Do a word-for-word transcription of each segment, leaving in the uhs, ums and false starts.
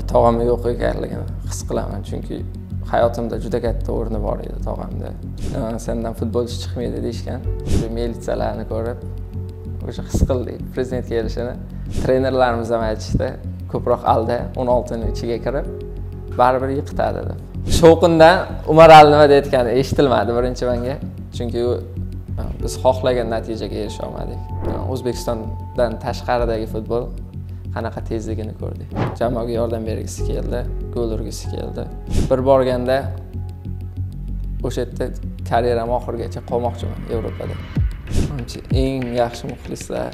tog'am yo'q ekanligini his qilaman, chunki hayotimda juda katta o'rni bor edi tog'amda. Sendan futbolchi chiqmaydi deyishgan. Militsiyalarni ko'rib o'sha his qildik prezident kelishini. Trenerlarimiz ham aytishdi, ko'proq alda o'n oltining ichiga kirib baribir yiqitadi deb. Shovqindan Umarali nima deyotgani eshitilmadi birinchi menga, chunki biz xohlagan natijaga erisha olmadik. O'zbekistondan tashqaridagi futbol qanaqa tezligini ko'rdik. Jamoaga yordam bergisi keldi, gol urgisi keldi. Bir borganda o'sha yerda karyeram oxirigacha qolmoqchiman Yevropada. Menimcha eng yaxshi muxlislar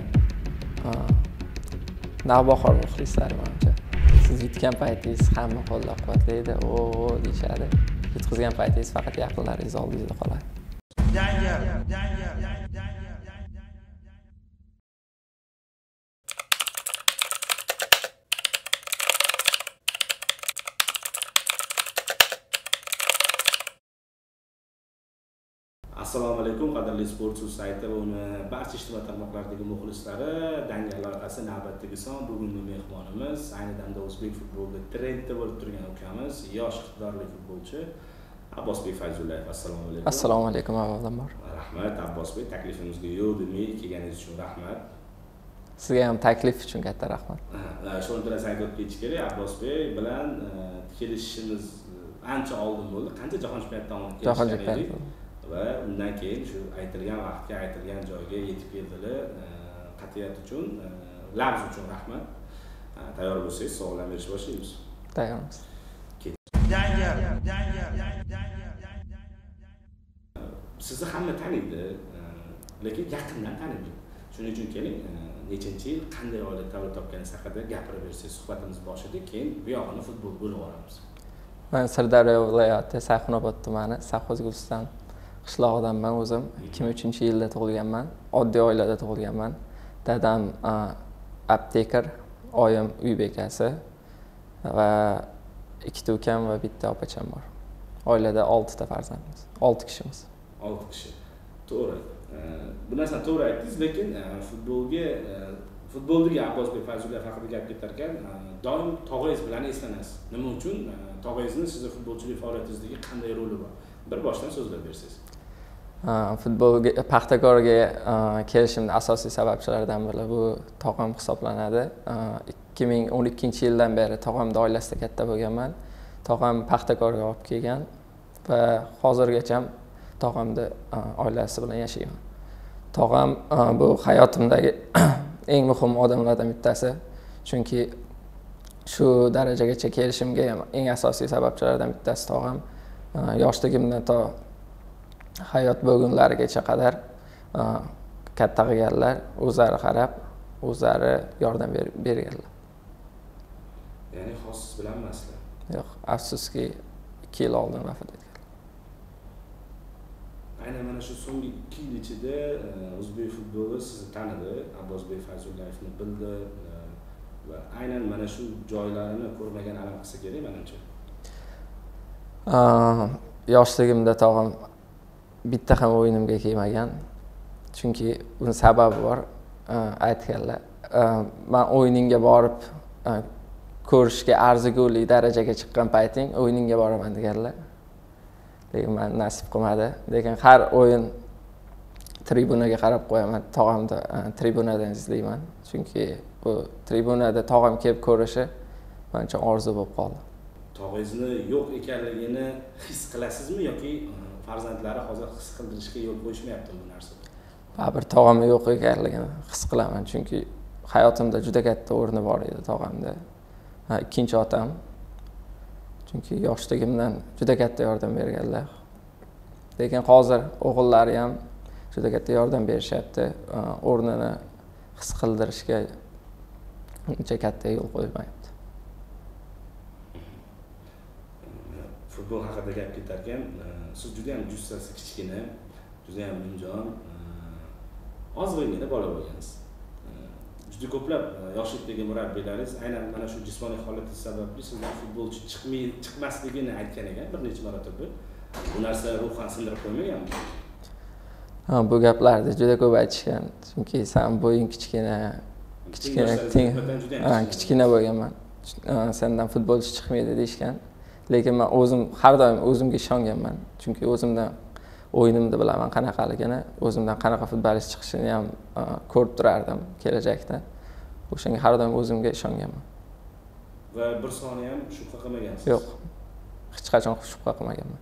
navbahor muxlislar menimcha. Siz yutgan paytingiz hamma qo'llab-quvvatlaydi, o deyishadi. Yutqizgan paytingiz faqat yaqinlaringiz oldingizda qoladi. Assalomu alaykum qadrli Sportsus sayti va uni barcha ijtimoiy tarmoqlardagi muxlislari. Dangal loyihasi navbatdagi son. Bugungi mehmonimiz ayni damda o'zbek futbolida trendda bo'lib turgan ukamiz, yosh iqtidorli futbolchi Abbosbek Fayzullayev. Assalomu alaykum. Assalomu alaykum avvalambor. Rahmat Abbosbek, taklifimizga yo'l demay kelganingiz uchun rahmat. Sizga ham taklif uchun katta rahmat. Shuni bilan aytib ketish kerak, Abbosbek bilan kelishishimiz ancha oldin bo'ldi. Qancha jahon chempionatidan kelishdik va undan keyin shu aytilgan vaqtga, aytilgan joyga yetib keldilar. Qat'iyat uchun, labz uchun rahmat. Tayyor bo'lsangiz, savollar berish boshlaymiz. Tayyormiz. Sizni hamma taniydi, lekin yaqindan taniydi. Shuning uchun keling, nechanchi yil, qanday oila tavba topganingiz haqida gapirib bersangiz, suhbatimiz boshida, keyin bu yog'ini futbol bo'lib olamiz. Men Sirdaryo viloyati Sayxunobod tumani Savxoz-Guliston qishlog'idanman o'zim. ikki ming uchinchi yilda tug'ilganman. Oddiy oilada tug'ilganman. Dadam aptekar, oyim uy bekasi va ikkita ukam va bitta opacham bor. Oilada olti ta farzandmiz. olti kishimiz. olti kishi. To'g'ri. Bu narsani to'g'ri aytdingiz, lekin futbolga futboldagi Abbosbek Fayzullayev haqida gap ketar ekan, doim tog'angiz bilan eslanasiz. Nima uchun? Tog'angizni sizni futbolchilik faoliyatingizdagi qanday roli bor? Bir boshdan so'zlab bersangiz. Futbolga, Paxtakorga kelishimning asosiy sabablaridan biri bu tog'am hisoblanadi. ikki ming o'n ikkinchi yildan beri tog'amning oilasida katta bo'lganman. Tog'am Paxtakorga olib kelgan va hozirgacha ham tog'amning oilasi bilan yashayman. Tog'am bu hayotimdagi eng muhim odamlardan bittasi. Chunki shu darajagacha kelishimga eng asosiy sababchilardan bittasi tog'am. Yoshligimdan to hayot bo'lgunlarigacha qadar katta qilganlar, o'zlari qarab, o'zlari yordam berganlar. Ya'ni xossiz bilan emaslar. Yo'q, afsuski ikki yil oldin vafot etgan. Aynan mana shu so'nggi ikki yil ichida o'zbek futboli sizni tanidi, Abbosbek Fayzullayevni bildi va aynan mana shu joylarini ko'rmagan alam qilsa kerak menimcha. Yoshligimda tog'am bitta ham o'yinimga kelmagan. Chunki buning sababi bor. Aytganlar, men o'yiningga borib ko'rishga arzigulik darajaga chiqqan payting o'yiningga boraman deganlar. Lekin men nasib qilmadi. Lekin har o'yin tribunaga qarab qo'yaman. Tog'amni tribunadan izlayman. Chunki bu tribunada tog'am kelib ko'rishi mencha orzu bo'lib qoldi. Tog'ingizni yo'q ekanligini his qilasizmi yoki farzandlari hozir his qildirishga yo'l qo'yishmayapti bu narsa? Baribir tog'am yo'q ekanligini his qilaman, chunki hayotimda juda katta o'rni bor edi tog'amda. Ikkinchi otam. Chunki yoshligimdan juda katta yordam berganlar. Lekin hozir o'g'illari ham juda katta yordam berishyapti. O'rnini his qildirishga uncha katta yo'l qo'ymayapti. Futbol haqida gap ketarkan, siz juda ham jussasi kichkina, juda ham nimjon, ozg'ingina bola bo'lgansiz. Juda ko'plab yoshlikdagi murabbiylaringiz aynan mana shu jismoniy holatingiz sababli sizdan futbolchi chiqmay chiqmasligini aytgan ekan bir necha marotaba. Bu narsa ruhan sindirib qo'ymaganmi? Ha, bu gaplarni juda ko'p aytishgan. Chunki sen bo'ying kichkina, kichkina, ha, kichkina bo'lganman. sendan futbolchi chiqmaydi deyishgan. Lekin men o'zim har doim o'zimga ishonganman. Chunki o'zimdan o'yinimni bilaman qanaqaligini, o'zimdan qanaqa futbolchi chiqishini ham ko'rib turardim kelajakda. O'shanga har doim o'zimga ishonganman. Va bir soniya ham shubha qilmagansiz? Yo'q. Hech qachon shubha qilmaganman.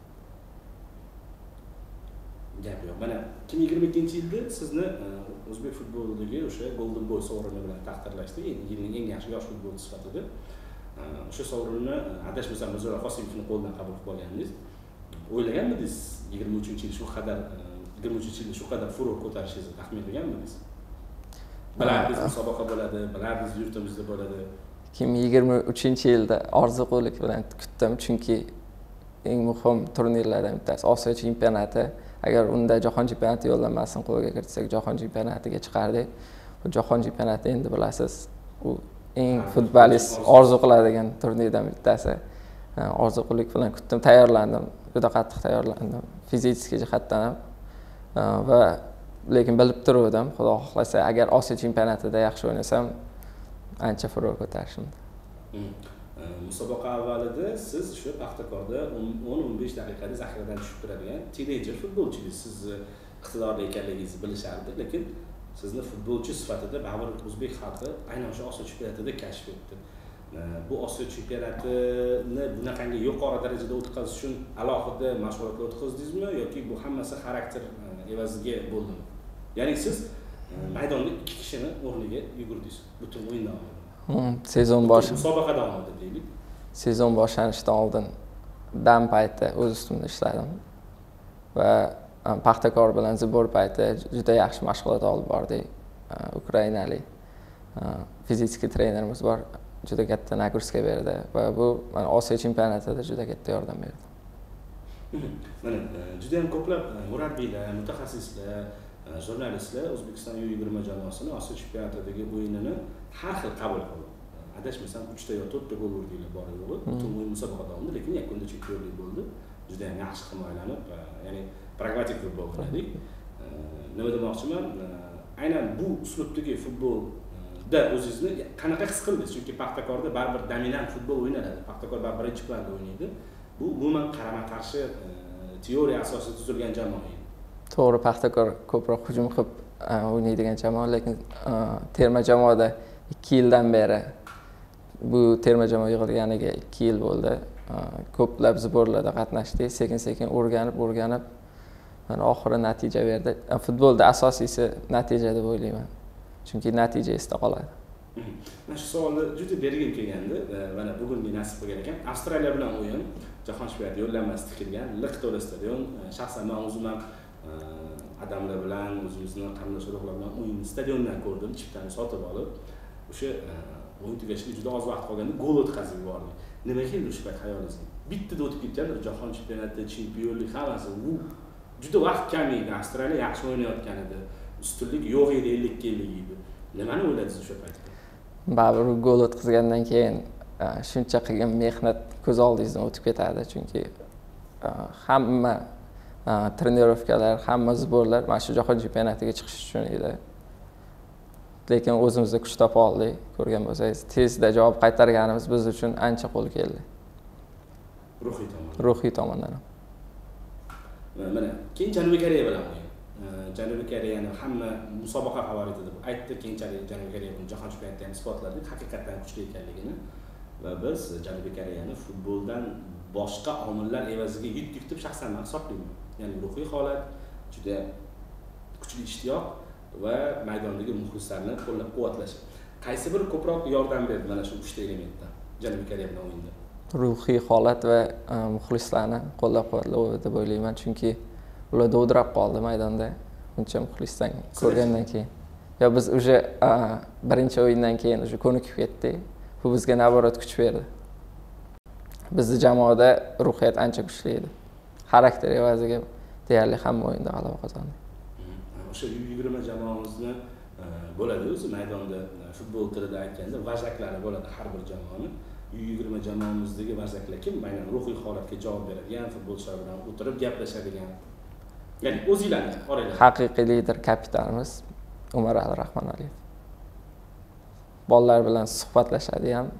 Gap yo'q. Mana ikki ming yigirma ikkinchi yilda sizni o'zbek futbolidagi o'sha Golden Boy sovrini bilan taqdirlashdi. Yilning eng yaxshi yosh futbolchi sifatida. O'sha sovrinni adashmasam Mirzo Qosimovning qo'lidan qabul qilib olgandingiz. O'ylaganmidingiz yigirma uchinchi yil shu qadar yigirma uchinchi yilda shu qadar furor ko'tarishingizni taxmin qilganmidingiz? Bilardingiz musobaqa bo'ladi, bilardingiz yurtimizda bo'ladi. ikki ming yigirma uchinchi yilda orziquvlik bilan kutdim, chunki eng muhim turnirlardan bittasi Osiyo chempionati. Agar unda jahon chempionati yo'llanmasini qo'lga kiritsak, jahon chempionatiga chiqardik. Bu jahon chempionati endi bilasiz, u eng futbolist orzu qiladigan turnirdan bittasi. Orziquvlik bilan kutdim, tayyorlandim, juda qattiq tayyorlandim, fizik jihatdan ham. Va lekin bilib turuvdim, Xudo xohlasa, agar Osiyo chempionatida yaxshi o'ynasam, ancha furor ko'tarishimdi. Musobaqa avvalida siz shu Paxtakorda o'n o'n besh daqiqada zaxiradan tushib turadigan teenager futbolchi edingiz. Siz iqtidorli ekanligingizni bilishardi, lekin sizni futbolchi sifatida baribir o'zbek xalqi aynan o'sha Osiyo chempionatida kashf etdi. Bu Osiyo chempionatini bunaqangi yuqori darajada o'tkazish uchun alohida mashg'ulotlar o'tkazdingizmi yoki bu hammasi xarakter evaziga bo'ldimi? Ya'ni siz maydonda ikki kishini o'rniga yugurdingiz butun o'yin davomida. Sezon boshi musobaqa davomida deylik. Sezon boshlanishidan oldin dam payti o'z ustimda ishladim va Paxtakor bilan Zibor payti juda yaxshi mashg'ulot olib bordik. Ukrainalik fizik trenerimiz bor, juda katta nagruska berdi va bu mana Osiyo chempionatida juda katta yordam berdi. Mana juda ham ko'plab murabbiylar, mutaxassislar, jurnalistlar O'zbekiston U yigirma jamoasini Osiyo chempionatidagi o'yinini har xil qabul qildi. Adashmasam uchta yo to'rtta gol urdilar bor yo'g'i, butun o'yin musobaqa davomida, lekin yakunda chempionlik bo'ldi. Juda ham yaxshi himoyalanib, ya'ni pragmatik futbol o'ynadik. Nima demoqchiman? Aynan bu uslubdagi futbolda o'zingizni qanaqa his qildingiz? Chunki Paxtakorda baribir dominant futbol o'ynaladi. Paxtakor baribir birinchi planda o'ynaydi. Bu umuman qarama-qarshi teoriya asosida tuzilgan jamoa edi. To'g'ri, Paxtakor ko'proq hujum qilib o'ynaydigan jamoa, lekin terma jamoada ikki yildan beri bu terma jamoa yig'ilganiga ikki yil bo'ldi. Ko'plab zborlarda qatnashdik, sekin-sekin o'rganib, o'rganib mana oxiri natija berdi. Futbolda asosiysi natija deb o'ylayman. Chunki natija esda qoladi. Mana shu savolni juda bergim kelgandi. Mana bugun nasib qilgan ekan. Avstraliya bilan o'yin, jahon chempionati yo'llanmasi tikilgan, liq to'la stadion. Shaxsan men o'zim ham adamlar bilan, o'zimizni qarindosh urug'lar bilan o'yinni stadiondan ko'rdim, chiptani sotib olib. O'sha o'yin tugashiga juda oz vaqt qolganda gol o'tkazib yubordik. Nima keldi shu payt xayolingizga? Bittada o'tib ketgan jahon chempionati, chempionlik hammasi bu juda vaqt kam edi. Avstraliya yaxshi o'ynayotgan edi. Ustunlik yo'q edi, ellik ellik edi. Nimani o'yladingiz o'sha paytda? Baribir gol o'tkazgandan keyin shuncha qilgan mehnat ko'z oldingizdan o'tib ketadi, chunki hamma trenirovkalar, hamma zborlar mana shu jahon chempionatiga chiqish uchun edi. Lekin o'zimizda kuch topa oldik, ko'rgan bo'lsangiz, tezda javob qaytarganimiz biz uchun ancha qo'l keldi. Ruhiy tomondan. Ruhiy tomondan. Mana keyin Janubiy Koreya bilan o'yin. Janubiy Koreyani hamma musobaqa favoriti deb aytdi. Keyinchalik Janubiy Koreya buni jahon chempionatida ham isbotladi, haqiqatan kuchli ekanligini. Va biz Janubiy Koreyani futboldan boshqa omillar evaziga yutdik deb shaxsan men hisoblayman. Ya'ni ruhiy holat, juda kuchli ishtiyoq va maydondagi muxlislarni qo'llab-quvvatlash. Qaysi biri ko'proq yordam berdi mana shu uchta elementdan Janubiy Koreya bilan o'yinda? Ruhiy holat va muxlislarni qo'llab-quvvatlash deb o'ylayman, chunki ular dovdirab qoldi maydonda. Buncha muxlisdan ko'rgandan keyin. Ya biz o'sha birinchi o'yindan keyin o'sha ko'nikib ketdik. Bu bizga naborat kuch berdi. Bizning jamoada ruhiyat ancha kuchli edi. Xarakter evaziga deyarli hamma o'yinda g'alaba qozondik. O'sha U yigirma jamoamizni bo'ladi o'zi maydonda futbol tilida aytganda vajaklari bo'ladi har bir jamoani. U yigirma jamoamizdagi vazaklar kim? Aynan ruhiy holatga javob beradigan, futbolchilar bilan o'tirib gaplashadigan. Ya'ni o'zingizlarning orangizda haqiqiy lider kapitanimiz Umar Ali Rahmonaliyev. Bolalar bilan suhbatlashadi ham,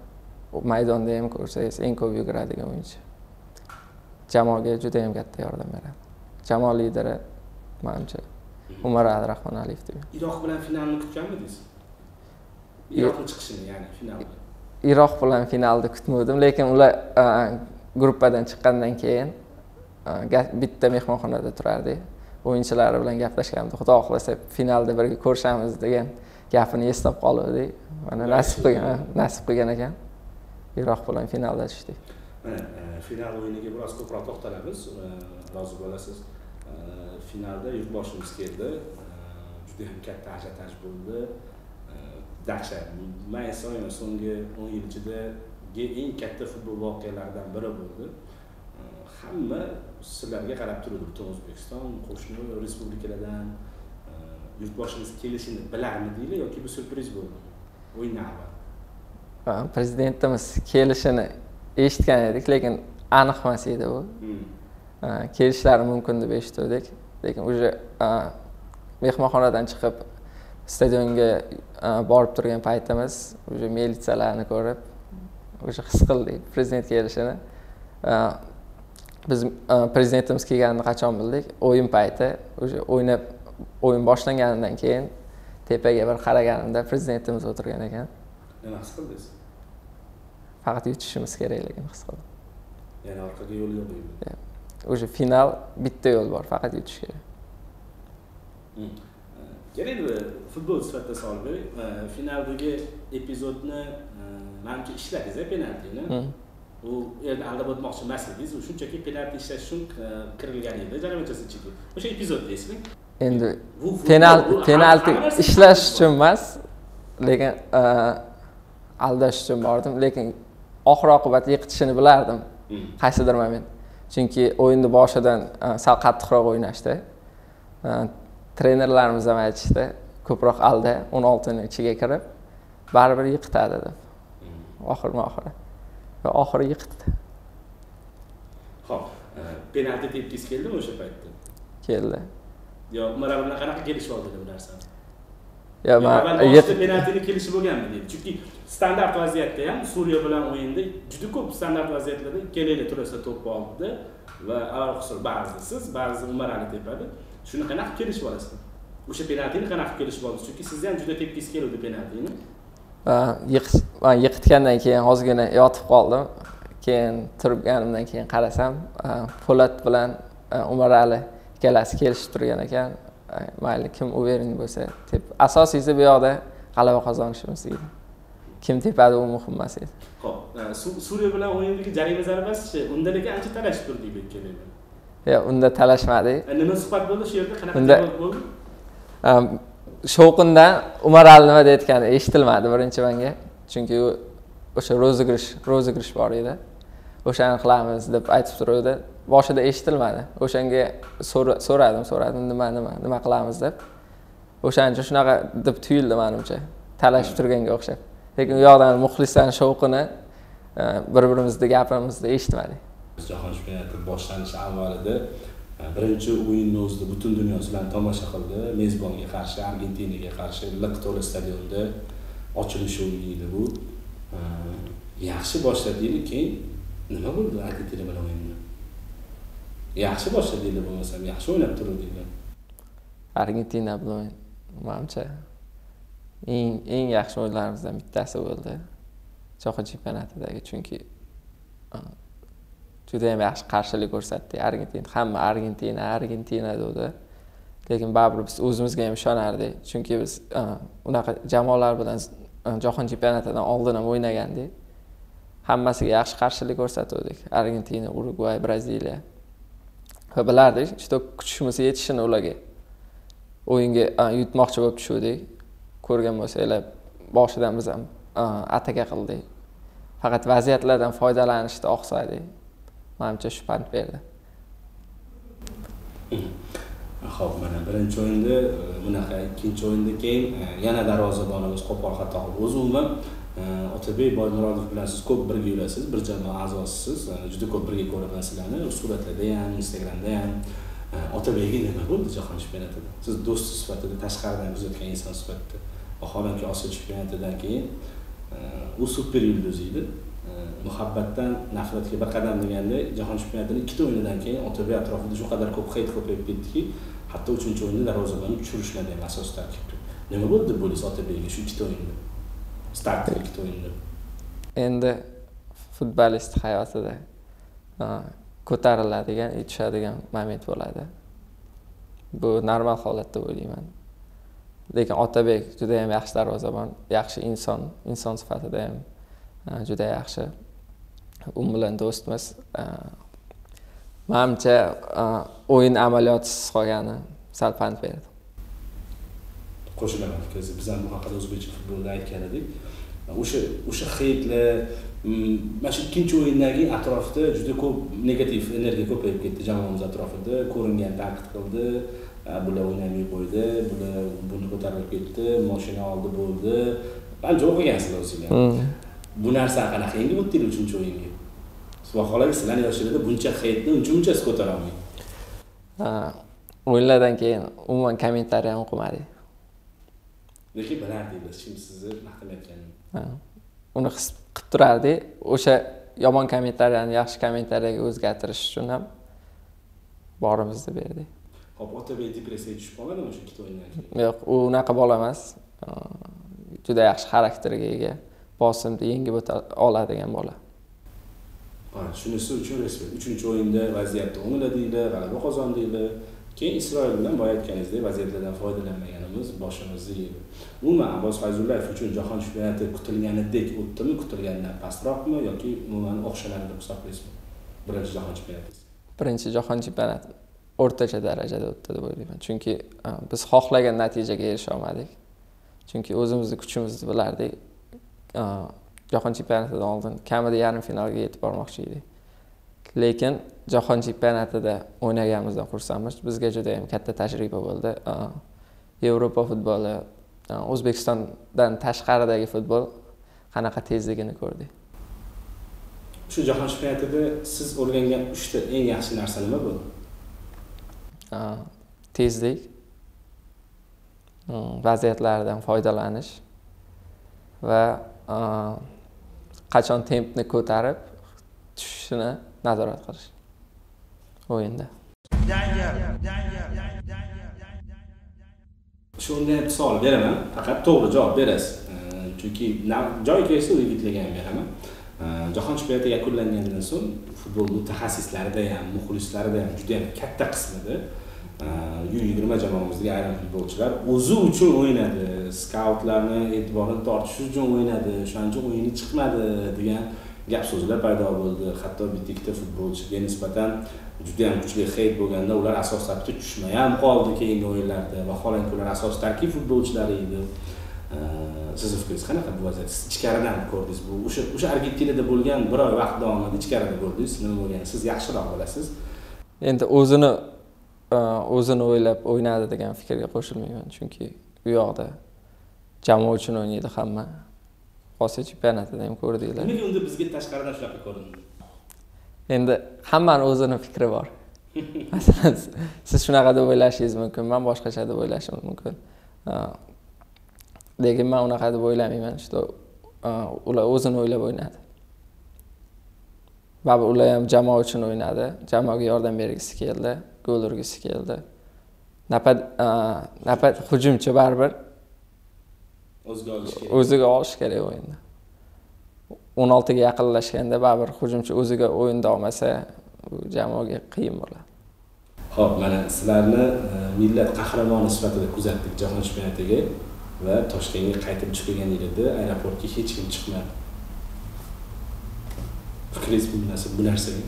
maydonda ham ko'rsangiz eng ko'p yuguradigan o'yinchi. Jamoaga juda ham katta yordam beradi. Jamoa lideri menimcha Umar Ali Rahmonaliyev deb. Iroq bilan finalni kutganmidingiz? Iroqning chiqishini, ya'ni finalni. Iroq bilan finalni kutmadim, lekin ular gruppadan chiqqandan keyin bitta mehmonxonada turardik. O'yinchilari bilan gaplashgandik. Xudo xolasa finalda birga ko'rishamiz degan gapini eslab qoldik. Mana nasib qilgan, nasib qilgan ekan. Iroq bilan finalda tushdik. Mana final o'yiniga biroz ko'proq to'xtalamiz. Rozi bo'lasiz. Finalda yurtboshimiz keldi. Juda ham katta ajotaj bo'ldi. Dahshat. Men esa so'nggi o'n yil ichidagi eng katta futbol voqealaridan biri bo'ldi. Hamma sizlarga qarab turdi. Butun O'zbekiston, qo'shni respublikalardan yurtboshimiz kelishini bilarmidinglar yoki bu syurpriz bo'ldimi? O'yindan avval. Prezidentimiz kelishini eshitgan edik, lekin aniq emas edi u. Kelishlari mumkin deb eshitdik, lekin o'sha mehmonxonadan chiqib stadionga borib turgan paytimiz o'sha militsiyalarni ko'rib, o'sha his qildik prezident kelishini. Biz prezidentimiz kelganini qachon bildik? O'yin payti, o'sha o'ynab o'yin boshlanganidan keyin tepaga bir qaraganimda prezidentimiz o'tirgan ekan. Nima his qildingiz? Faqat yutishimiz kerakligini his qildim. Ya'ni orqaga yo'l yo'q edi. O'sha final bitta yo'l bor, faqat yutish kerak. Kerak futbol sifatida Solibek, finaldagi epizodni menimcha ishladingiz, penaltini. U yerda aldab o'tmoqchi emas edingiz, u shunchaki penalti ishlash uchun kirilgan edi jaramonchasi ichiga. O'sha epizodda eslang. Endi penalti penalti ishlash uchun emas, lekin aldash uchun bordim, lekin oxir oqibat yiqitishini bilardim. Qaysidir moment. Chunki o'yinni boshidan sal qattiqroq o'ynashdi. Trenerlarimiz ham aytishdi, ko'proq alda o'n olti ning ichiga kirib, baribir yiqitadi deb. Oxirma-oxiri. Va oxiri yiqitdi. Xo'p, penalti tepkisi keldimi o'sha paytda? Keldi. Yo, Umar bilan qanaqa kelishib oldilar bu narsani? Yo, men penaltini kelishi bo'lganmi deydi. Chunki standart vaziyatda ham Suriya bilan o'yinda juda ko'p standart vaziyatlarda kelayli turasa to'p oldi va avvalqisir ba'zi siz, ba'zi Umar Ali tepadi. Shuni qanaqa kelishib olasiz? O'sha penaltini qanaqa kelishib oldingiz? Chunki sizga ham juda tepkisi keldi penaltini. Va yiqitgandan keyin ozgina yotib qoldim. Keyin turganimdan keyin qarasam, Po'lat bilan Umar Ali ikkalasi kelishib turgan ekan. Mayli kim uverin bo'lsa, deb asosiysi bu yoqda g'alaba qozonishimiz edi. Kim tepadi u muhim emas edi. Xo'p, Suriya bilan o'yindagi jarima zarbasi unda lekin ancha talashib turdik deb keladi. Yo'q, unda talashmadik. Nima suhbat bo'ldi shu yerda? Qanaqa javob bo'ldi? Shovqindan Umar Ali nima deyotgani eshitilmadi birinchi menga. Chunki u o'sha rozigrish, rozigrish bor edi. O'shani qilamiz deb aytib turuvdi. Boshida eshitilmadi. O'shanga so'radim, so'radim nima nima nima qilamiz deb. O'shancha shunaqa deb tuyuldi menimcha. Talashib turganga o'xshab. Lekin u yoqdan muxlislarning shovqini bir-birimizni gapirimizni eshitmadik. Jahon chempionati boshlanishi avvalida birinchi o'yinni o'zida butun dunyo bilan tomosha qildi. Mezbonga qarshi, Argentinaga qarshi liq to'la stadionda ochilish o'yini edi bu. Yaxshi boshladinglar, keyin nima bo'ldi Argentina bilan o'yinni? Yaxshi boshladinglar bo'lmasam, yaxshi o'ynab turdinglar. Argentina bilan menimcha eng eng yaxshi o'yinlarimizdan bittasi bo'ldi. Jahon chempionatidagi, chunki juda ham yaxshi qarshilik ko'rsatdi. Argentina, hamma Argentina, Argentina dedi. Lekin baribir biz o'zimizga ham ishonardik, chunki biz unaqa jamoalar bilan jahon chempionatidan oldin ham o'ynagandik. Hammasiga yaxshi qarshilik ko'rsatdik. Argentina, Urugvay, Braziliya. Va bilardik, juda kuchimiz yetishini ularga. O'yinga yutmoqchi bo'lib tushdik. Ko'rgan bo'lsanglar, boshidan biz ham ataka qildik. Faqat vaziyatlardan foydalanishda oqsadik. Menimcha shu pand berdi. Xo'p, mana birinchi o'yinda bunaqa, ikkinchi o'yinda keyin yana darvozabonimiz qo'pol xato qildi. O'zi umuman Otabek Boymurodov bilan siz ko'p birga yurasiz, bir jamoa a'zosisiz. Juda ko'p birga ko'raman sizlarni, suratlarda ham, Instagramda ham. Otabekga nima bo'ldi jahon chempionatida? Siz do'st sifatida, tashqaridan kuzatgan inson sifatida. Vaholanki Osiyo chempionatidan keyin u super yulduz edi. muhabbatdan nafratga bir qadam deganda jahon chempionatining ikkita o'yinidan keyin Otabek atrofida shu qadar ko'p heyt ko'payib ketdiki, hatto uchinchi o'yinda darvozabonni tushirishmadi ham asos tarkibda. Nima bo'ldi deb o'ylaysiz Otabekga shu ikkita o'yinda? Startda ikkita o'yinda. Endi futbolist hayotida ko'tariladigan, tushadigan moment bo'ladi. Bu normal holat deb o'ylayman. Lekin Otabek juda ham yaxshi darvozabon, yaxshi inson, inson sifatida ham juda yaxshi. U bilan do'stmiz. Menimcha o'yin amaliyotisiz qolgani sal pand berdi. Qo'shilaman fikringizni. Biz ham bu haqida o'zbekcha futbolda aytgan edik. O'sha o'sha heytlar, mana shu ikkinchi o'yindan keyin atrofda juda ko'p negativ energiya ko'payib ketdi jamoamiz atrofida. Ko'ringan tanqid qildi, bular o'ynamay qo'ydi, bular buni ko'tarib ketdi, mashina oldi bo'ldi. Qancha o'qigansizlar o'zingizlar. Bu narsa qanaqa yengib o'tdinglar uchinchi o'yinga? Siz vaholanki sizlarning yoshlarida buncha heytni uncha-munchasi ko'tara olmaydi. Ha, o'yinlardan keyin umuman kommentariy ham o'qimadik. Lekin bilardingiz kim sizni maqtamayotganini. Ha. Uni his qilib turardik. O'sha yomon kommentariyani yaxshi kommentariyaga o'zgartirish uchun ham borimizni berdik. Hop, Otabek depressiyaga tushib qolmadimi shu ikkita o'yindan keyin? Yo'q, u unaqa bola emas. Juda yaxshi xarakterga ega, bosimni yengib o'ta oladigan bola. Ha, shunisi uchun respekt. uchinchi o'yinda vaziyatni o'ngladinglar, g'alaba qozondinglar. Keyin Isroil bilan boya aytganingizdek vaziyatlardan foydalanmaganimiz boshimizni yedi. Umuman Abbos Fayzullayev uchun jahon chempionati kutilganidek o'tdimi, kutilganidan pastroqmi yoki umuman o'xshamadi deb hisoblaysizmi? Birinchi jahon chempionati. Birinchi jahon chempionati o'rtacha darajada o'tdi deb o'ylayman. Chunki biz xohlagan natijaga erisha olmadik. Chunki o'zimizni kuchimizni bilardik. Jahon chempionatidan oldin kamida yarim finalga yetib bormoqchi edik. Lekin jahon chempionatida o'ynaganimizdan xursandmiz. Bizga juda ham katta tajriba bo'ldi. Yevropa futboli, O'zbekistondan tashqaridagi futbol qanaqa tezligini ko'rdik. Shu jahon chempionatida siz o'rgangan uchta eng yaxshi narsa nima bo'ldi? Tezlik, vaziyatlardan foydalanish va qachon tempni ko'tarib tushishini nazorat qilish o'yinda. Shunday deb savol beraman, faqat to'g'ri javob berasiz. Chunki joy kelsa u yigitlarga ham beraman. Jahon chempionati yakunlangandan so'ng futbol mutaxassislarida ham, muxlislarida ham juda ham katta qismida U yigirma jamoamizga ayrim futbolchilar o'zi uchun o'ynadi, skautlarni e'tiborini tortish uchun o'ynadi, shuning uchun o'yini chiqmadi degan gap so'zlar paydo bo'ldi. Hatto bitta ikkita futbolchiga nisbatan juda ham kuchli heyt bo'lganda ular asos tarkibda tushmay ham qoldi keyingi o'yinlarda. Vaholanki ular asos tarkib futbolchilari edi. Siz fikringiz qanaqa bu vaziyat? Siz ichkaridan ko'rdingiz bu. O'sha o'sha Argentinada bo'lgan bir oy vaqt davomida ichkarida ko'rdingiz. Nima bo'lgan? Siz yaxshiroq bilasiz. Endi o'zini o'zini o'ylab o'ynadi degan fikrga qo'shilmayman. Chunki u yoqda jamoa uchun o'ynaydi hamma. Osiyo chempionatida ham ko'rdinglar. Nega unda bizga tashqaridan shunaqa ko'rindi? Endi hammaning o'zini fikri bor. Masalan, siz shunaqa deb o'ylashingiz mumkin, men boshqacha deb o'ylashim mumkin. Lekin men unaqa deb o'ylamayman. Shu ular o'zini o'ylab o'ynadi. Va ular ham jamoa uchun o'ynadi. Jamoaga yordam bergisi keldi, gol urgisi keldi. Napad napad hujumchi baribir o'ziga olish kerak. O'ziga olish kerak o'yinda. o'n olti ga yaqinlashganda baribir hujumchi o'ziga o'yinda olmasa, bu jamoaga qiyin bo'ladi. Xo'p, mana sizlarni millat qahramoni sifatida kuzatdik jahon chempionatiga va Toshkentga qaytib chiqganingizda aeroportga hech kim chiqmadi. Fikringiz bu narsa bu narsaga?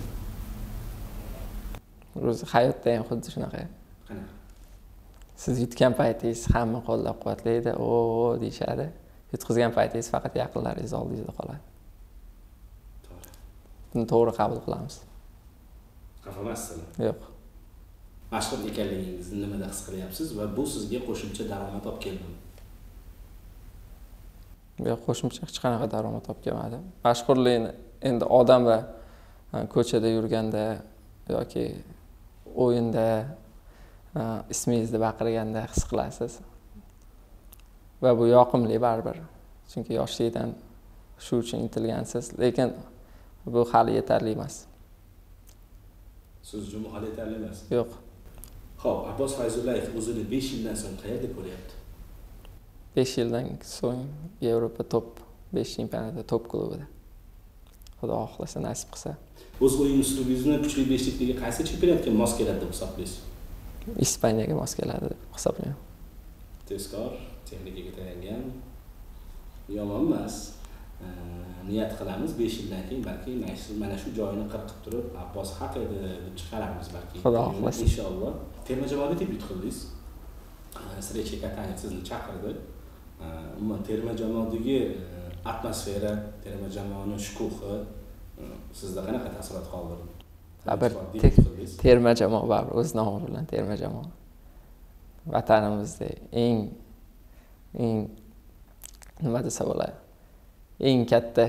O'zi hayotda ham xuddi shunaqa. Qanaqa? Siz yutgan paytingiz hamma qo'llab-quvvatlaydi, o deyishadi. Yutqizgan paytingiz faqat yaqinlaringiz oldingizda qoladi. To'g'ri. Buni to'g'ri qabul qilamiz. Xafa emasizlar? Yo'q. Mashhur ekanligingizni nimada his qilyapsiz va bu sizga qo'shimcha daromad olib keldimi? Yo'q, qo'shimcha hech qanaqa daromad olib kelmadi. Mashhurlikni endi odam va ko'chada yurganda yoki o'yinda ismingizni baqirganda his qilasiz. Va bu yoqimli baribir. Chunki yoshlikdan shu uchun intilgansiz, lekin bu hali yetarli emas. Siz uchun hali yetarli emas? Yo'q. Xo'p, Abbos Fayzullayev o'zini besh yildan so'ng qayerda ko'ryapti? besh yildan so'ng Yevropa top besh chempionatida top klubida. Xudo xohlasa, nasib qilsa. O'z o'yin uslubingizni kuchli beshlikdagi qaysi chempionatga mos keladi deb hisoblaysiz? Ispaniyaga mos keladi deb hisoblayman. Tezkor, texnikaga tayangan, yomon emas. Niyat qilamiz besh yildan keyin balki mana shu joyini qirqib turib, Abbos haq edi deb chiqaramiz balki. Xudo xohlasa. Inshaalloh. Terma jamoada debut qildingiz. Srechi Katani sizni chaqirdi. Umuman terma jamoadagi atmosfera, terma jamoaning shukuhi sizda qanaqa taassurot qoldirdi? Baribir terma jamoa baribir o'z nomi bilan terma jamoa. Vatanimizda eng eng nima desa bo'ladi? Eng katta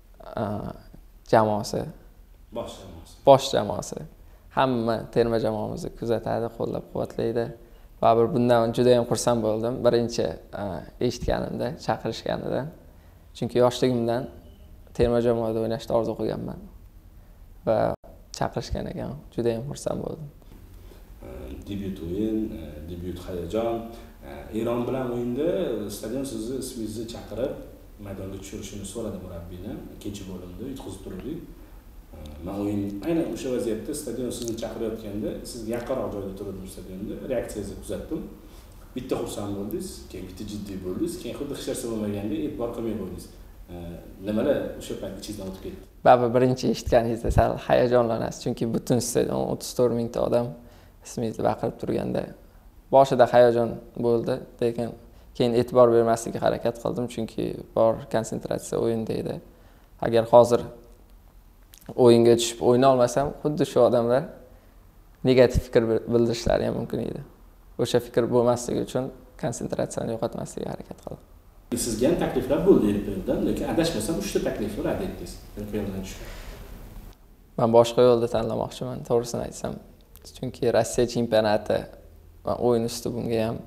jamoasi, bosh jamoasi. Bosh jamoasi. Hamma terma jamoamizni kuzatadi, qo'llab-quvvatlaydi. Baribir bundan juda ham xursand bo'ldim. Birinchi eshitganimda, chaqirishganida. Chunki yoshligimdan terma jamoada o'ynashni orzu qilganman. Va chaqirishgan ekan, juda ham xursand bo'ldim. Debyut o'yin, debyut hayajon. Eron bilan o'yinda stadion sizni ismingizni chaqirib maydonga tushirishini so'radi murabbiydan. Ikkinchi bo'limda yutqizib turdik. Men o'yin aynan o'sha vaziyatda stadion sizni chaqirayotganda, siz yaqinroq joyda turibsiz stadionda. Reaksiyangizni kuzatdim. Bitta xursand bo'ldingiz, keyin bitta jiddiy bo'ldingiz, keyin xuddi hech narsa bo'lmaganda e'tibor qilmay qo'ydingiz. Nimalar o'sha payt ichingizdan o'tib ketdi? Baribir birinchi eshitganingizda sal hayajonlanasiz, chunki butun stadion o'ttiz to'rt mingta odam ismingizni baqirib turganda boshida hayajon bo'ldi, lekin keyin e'tibor bermaslikka harakat qildim, chunki bor konsentratsiya o'yinda edi. Agar hozir o'yinga tushib o'yna olmasam, xuddi shu odamlar negativ fikr bildirishlari ham mumkin edi. O'sha fikr bo'lmasligi uchun konsentratsiyani yo'qotmaslikka harakat qildim. Sizga ham takliflar bo'ldi Erpeldan, lekin adashmasam uchta taklifni rad etdingiz. Erpeldan tushib. Men boshqa yo'lda tanlamoqchiman, to'g'risini aytsam. Chunki Rossiya chempionati va o'yin ustubimga ham,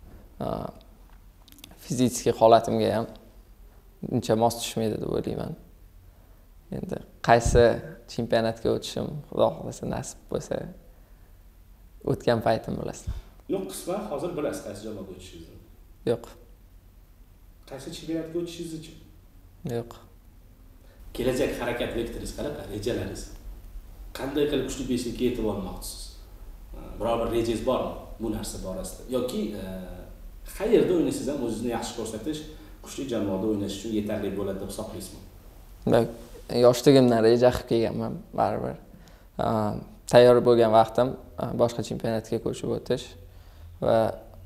fiziki holatimga ham uncha mos tushmaydi deb o'ylayman. Endi qaysi chempionatga o'tishim, Xudo xohlasa nasib bo'lsa, o'tgan paytim bilasiz. Yo'q, qisman hozir bilasiz qaysi jamoaga o'tishingizni. Yo'q. Qaysi chempionatga o'tishingiz uchun? Yo'q. Kelajak harakat vektoringiz qanaqa? Rejalaringiz? Qanday qilib kuchli beshlikka yetib olmoqchisiz? Biror bir rejangiz bormi bu narsa borasida? Yoki qayerda o'ynaysiz ham o'zingizni yaxshi ko'rsatish kuchli jamoada o'ynash uchun yetarli bo'ladi deb hisoblaysizmi? Men yoshligimdan reja qilib kelganman, baribir. Tayyor bo'lgan vaqtim boshqa chempionatga ko'chib o'tish va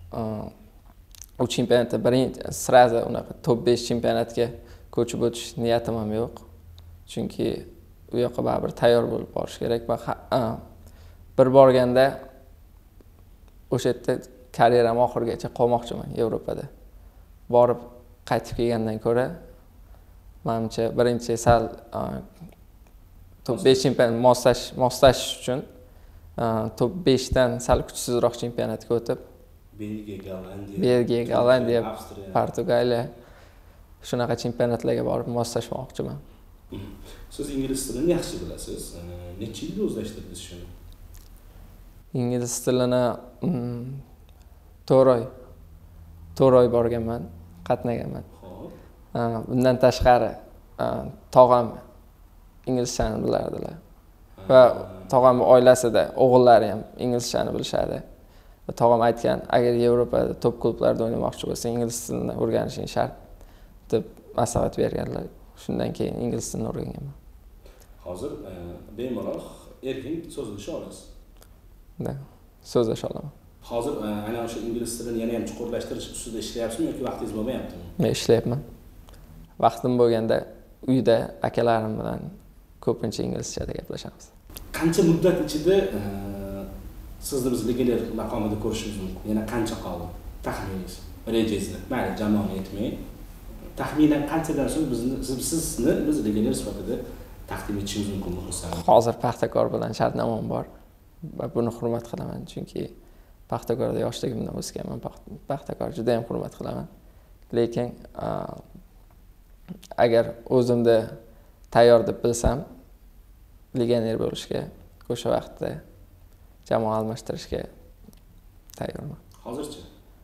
u chempionatda birinchi sraza unaqa top besh chempionatga ko'chib o'tish niyatim ham yo'q. Chunki u yoqqa baribir tayyor bo'lib borish kerak va bir borganda o'sha yerda karyeram oxirigacha qolmoqchiman Yevropada. Borib qaytib kelgandan ko'ra, menimcha birinchi sal top besh chempionat moslash moslash uchun top besh dan sal kuchsizroq chempionatga o'tib, Belgiya, Gollandiya, Belgiya, Gollandiya, Portugaliya shunaqa chempionatlarga borib moslashmoqchiman. Siz ingliz tilini yaxshi bilasiz. Necha yil o'zlashtirdingiz shuni? Ingliz tilini to'rt oy to'rt oy borganman, qatnaganman. Bundan tashqari tog'am inglizchani bilardilar. Va tog'am oilasida o'g'illari ham inglizchani bilishadi. Va tog'am aytgan, agar Yevropada top klublarda o'ynamoqchi bo'lsang, ingliz tilini o'rganishing shart deb maslahat berganlar. Shundan keyin ingliz tilini o'rganganman. Hozir bemalol erkin so'zlasha olasiz. Da, so'zlasha olaman. Hozir ana o'sha ingliz tilini yana ham chuqurlashtirish ustida ishlayapsizmi yoki vaqtingiz bo'lmayaptimi? Men ishlayapman. Vaqtim bo'lganda uyda akalarim bilan ko'pincha inglizchada gaplashamiz. Qancha muddat ichida sizni biz legioner maqomida ko'rishimiz mumkin? Yana qancha qoldi? Taxminingiz, rejangizda. Mayli, jamoani aytmang. Taxminan qanchadan so'ng bizni sizni biz legioner sifatida taqdim etishimiz mumkin bo'lsa? Hozir Paxtakor bilan shartnomam bor va buni hurmat qilaman, chunki Paxtakorda yoshligimdan o'sganman. Paxtakor juda ham hurmat qilaman. Lekin agar o'zimni tayyor deb bilsam, legioner bo'lishga, o'sha vaqtda jamoa almashtirishga tayyorman. Hozirchi?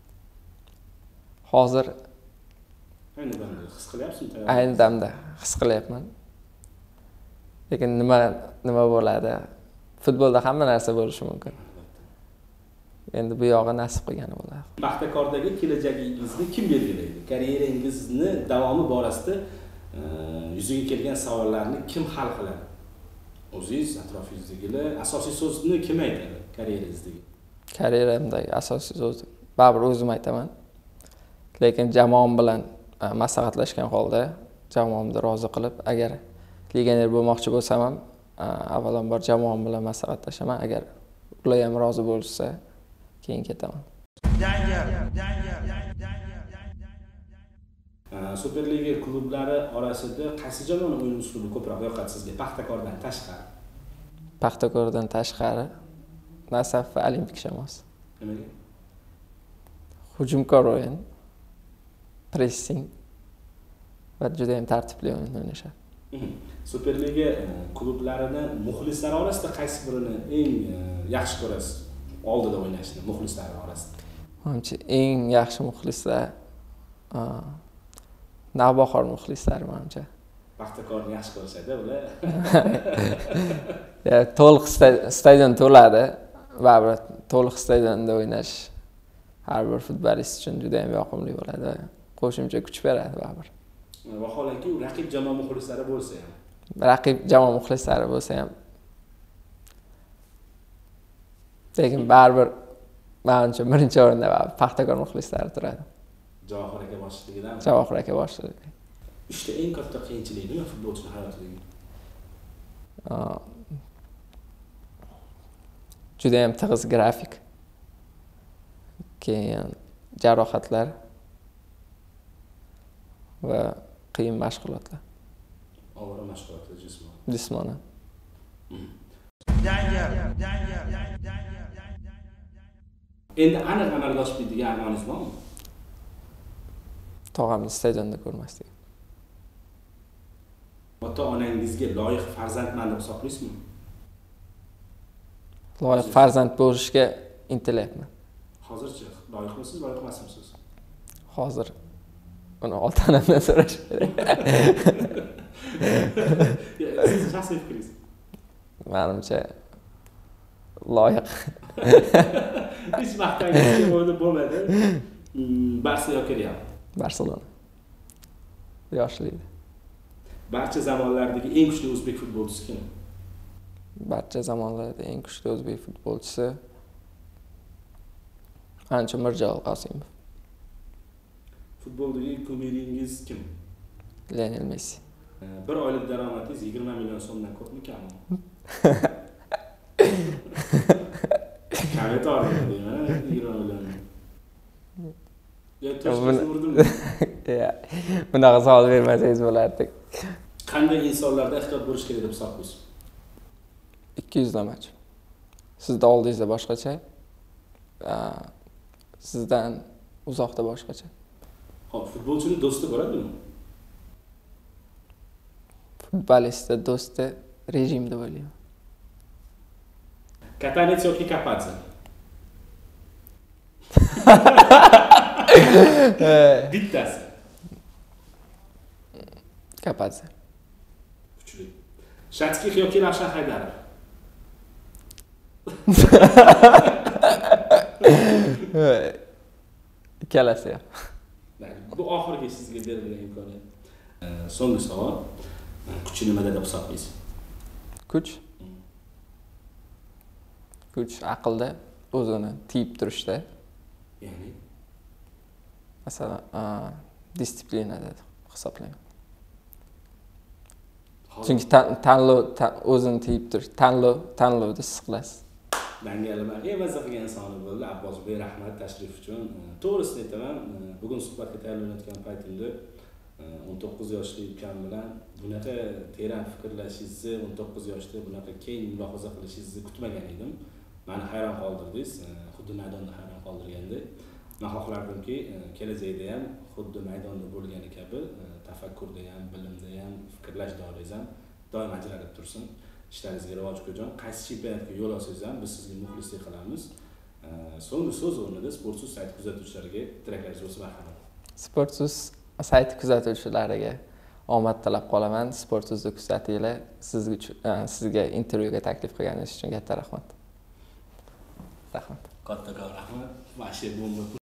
Hozir ayni damda his qilyapsizmi? ayni damda his qilyapman. Lekin nima nima bo'ladi? Futbolda hamma narsa bo'lishi mumkin. Endi bu yog'i nasib qilgani bo'ladi. Paxtakordagi kelajagingizni kim belgilaydi? Karyerangizni davomi borasida yuzaga kelgan savollarni kim hal qiladi? O'zingiz, atrofingizdagilar, asosiy so'zni kim aytadi karyerangizdagi? Karyeramdagi asosiy so'z baribir o'zim aytaman. Lekin jamoam bilan maslahatlashgan holda jamoamni rozi qilib, agar legioner bo'lmoqchi bo'lsam ham, avvalambor jamoam bilan maslahatlashaman. Agar ular ham rozi bo'lsa, keyin ketaman. Superliga klublari orasida qaysi jamoaning o'yin uslubi ko'proq yoqadi sizga? Paxtakordan tashqari. Paxtakordan tashqari Nasaf va Olimpik jamoasi. Nimaga? Hujumkor o'yin, pressing va juda ham tartibli o'yin o'ynashadi. Superliga klublarini muxlislar orasida qaysi birini eng yaxshi ko'rasiz? Oldida o'ynashni muxlislar orasida. Menimcha eng yaxshi muxlislar Navbahor muxlislari menimcha. Paxtakorni yaxshi ko'rishadi ular. Ya to'liq stadion to'ladi. Baribir to'liq stadionda o'ynash har bir futbolist uchun juda ham yoqimli bo'ladi. Qo'shimcha kuch beradi baribir. Vaholanki u raqib jamoa muxlislari bo'lsa ham. Raqib jamoa muxlislari bo'lsa ham. Lekin baribir menimcha birinchi o'rinda Paxtakor muxlislari turadi. Javohir aka boshchiligidami? Javohir aka boshchiligida. Ishda eng katta qiyinchilik nima futbolchining hayotidagi? Juda ham tig'iz grafik. Keyin jarohatlar va qiyin mashg'ulotlar. Og'ir mashg'ulotlar jismonan. Jismonan. Endi aniq amalga oshmaydigan armoningiz bormi? Tog'amni stadionda ko'rmaslik. Ota-onangizga loyiq farzandman deb hisoblaysizmi? Loyiq farzand bo'lishga intilyapman. Hozircha loyiqmisiz, loyiq emasmisiz? Hozir uni ota-onamdan so'rash kerak. Siz shaxsiy fikringiz? Menimcha loyiq. Hech maqtangiz o'ylab bo'lmadi. Barsa yoki Real? Barselona. Yoshligida. Barcha zamonlardagi eng kuchli o'zbek futbolchisi kim? Barcha zamonlarda eng kuchli o'zbek futbolchisi Ancha Mirjalol Qosimov. Futboldagi kumiringiz kim? Lionel Messi. Bir oylik daromadingiz yigirma million so'mdan ko'pmi kammi? Kamga to'g'ri deyman, yigirma million. Ya to'shqingizni urdimmi? Ya, bunaqa savol bermasangiz bo'lardi. Qanday insonlarda ehtiyot bo'lish kerak deb hisoblaysiz? ikki yuzlamachi. Sizda oldingizda boshqacha, sizdan uzoqda boshqacha. Xo'p, futbolchini do'sti bo'ladimi? Futbolistda do'sti rejim deb o'ylayman. Katanets yoki Kapadze? Bittasi. Kapadze. Kuchli. Shatskix yoki Ravshan Haydarov? Ikkalasi ham. Bu oxirgi sizga berilgan imkoniyat. So'nggi savol. Kuch nimada deb hisoblaysiz? Kuch? Kuch aqlda, o'zini tiyib turishda. Ya'ni masalan, disiplinada hisoblayman. Chunki tanlov o'zini tiyib turish, tanlov, tanlovda siz qilasiz. Dangalama eng mazza qilgan insoni bo'ldi. Abbos Bey, rahmat tashrif uchun. To'g'risini aytaman, bugun suhbatga tayyorlanayotgan paytimda o'n to'qqiz yoshli ukam bilan bunaqa teran fikrlashingizni, o'n to'qqiz yoshda bunaqa keng mulohaza qilishingizni kutmagan edim. Meni hayron qoldirdingiz, xuddi maydonda hayron qoldirgandek. Men xohlardimki, kelajakda ham xuddi maydonda bo'lgani kabi tafakkur tafakkurda ham, bilimda ham, fikrlash doirangiz ham doim ajralib tursin. İşlaringizga rivoj ko'rjon. Qaysi chempionatga yo'l olsangiz ham biz sizga muxlislik qilamiz. So'nggi so'z o'rnida Sportsus sayti kuzatuvchilariga tilaklaringiz bo'lsa marhamat. Sportsus sayti kuzatuvchilariga omad tilab qolaman. Sportsusni kuzatinglar. Sizga sizga intervyuga taklif qilganingiz uchun katta rahmat. Rahmat. Kattakon rahmat. Vashe bomba.